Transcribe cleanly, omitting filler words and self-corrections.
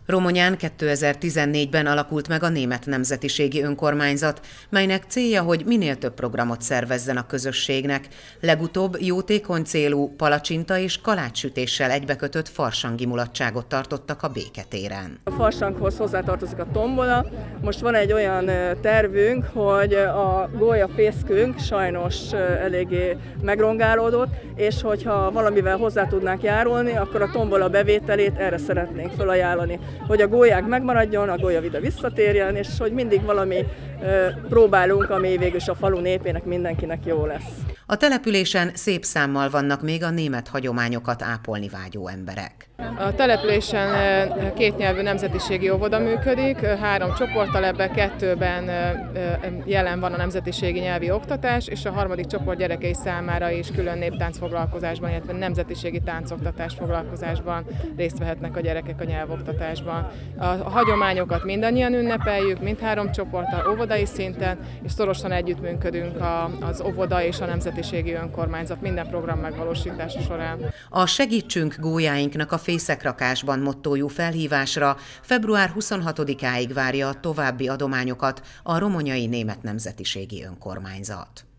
Romonyán 2014-ben alakult meg a Német Nemzetiségi Önkormányzat, melynek célja, hogy minél több programot szervezzen a közösségnek. Legutóbb jótékony célú palacsinta és kalácssütéssel egybekötött farsangi mulatságot tartottak a Béketéren. A farsanghoz hozzátartozik a tombola. Most van egy olyan tervünk, hogy a gólyafészkünk sajnos eléggé megrongálódott, és hogyha valamivel hozzá tudnánk járulni, akkor a tombola bevételét erre szeretnénk felajánlani. Hogy a gólyák megmaradjon, a gólyavida visszatérjen, és hogy mindig valami próbálunk, ami végül is a falu népének, mindenkinek jó lesz. A településen szép számmal vannak még a német hagyományokat ápolni vágyó emberek. A településen kétnyelvű nemzetiségi óvoda működik, 3 csoporttal, ebben 2-ben jelen van a nemzetiségi nyelvi oktatás, és a 3. csoport gyerekei számára is külön néptánc foglalkozásban, illetve nemzetiségi táncoktatás foglalkozásban részt vehetnek a gyerekek a nyelvoktatásban. A hagyományokat mindannyian ünnepeljük, mindhárom csoporttal óvodai szinten, és szorosan együttműködünk az óvoda és a nemzetiségi önkormányzat minden program megvalósítása során. A Segítsünk gólyáinknak a fészekrakásban mottójú felhívásra február 26-áig várja a további adományokat a Romonyai Német Nemzetiségi Önkormányzat.